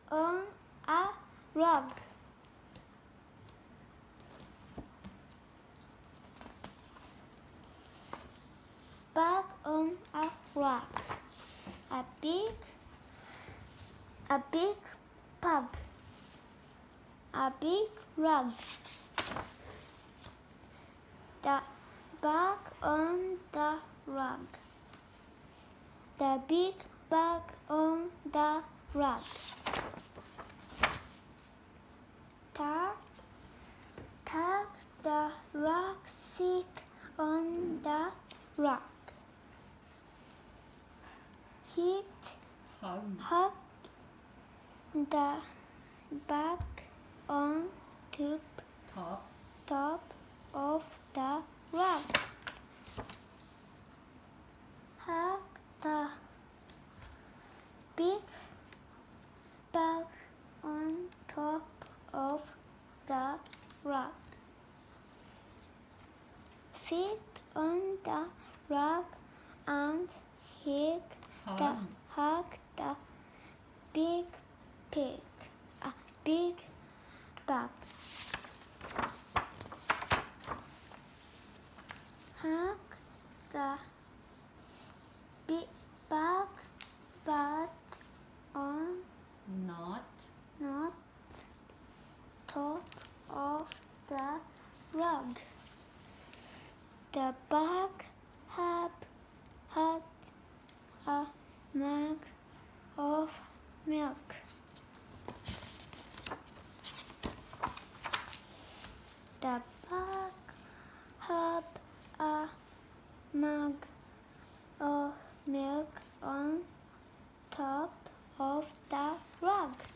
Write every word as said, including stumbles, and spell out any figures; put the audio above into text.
on a rug. Bag on a rug. A big, a big pug. A big rug. The bag on the rug. The big bag on the rug. Tuck, tuck the rug seat on the rug. Hit, Hug. hug the bag on top, Top. top of the rug. Hug the big bag on top of the rug. Sit on the rug and hug the, Hug. hug the big pig, a big bag. Hug the big bag, but on Not. not top of the rug. The bag had, had a mug of milk. The bag had a mug of milk on top of the rug.